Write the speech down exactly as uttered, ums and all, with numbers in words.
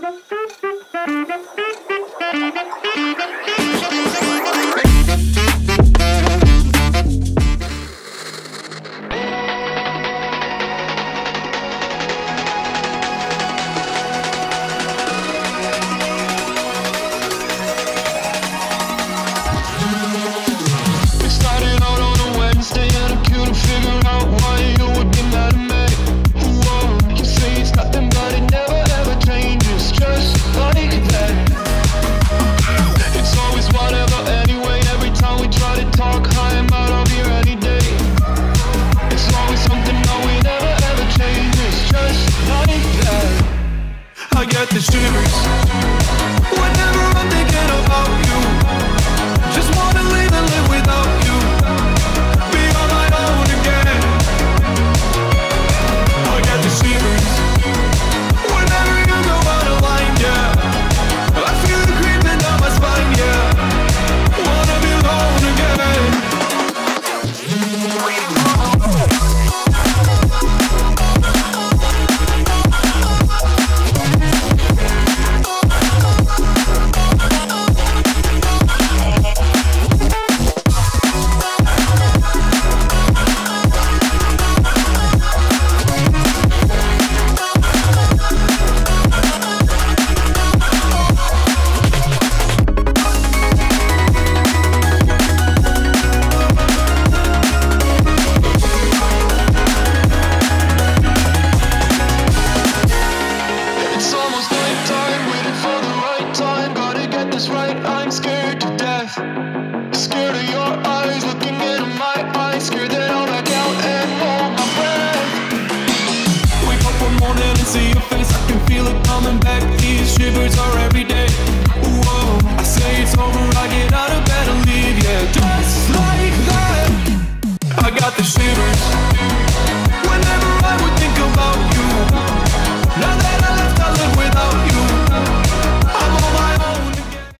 see your face, I can feel it coming back. These shivers are every day. Whoa, I say it's over, I get out of bed and leave, yeah, just like that. I got the shivers.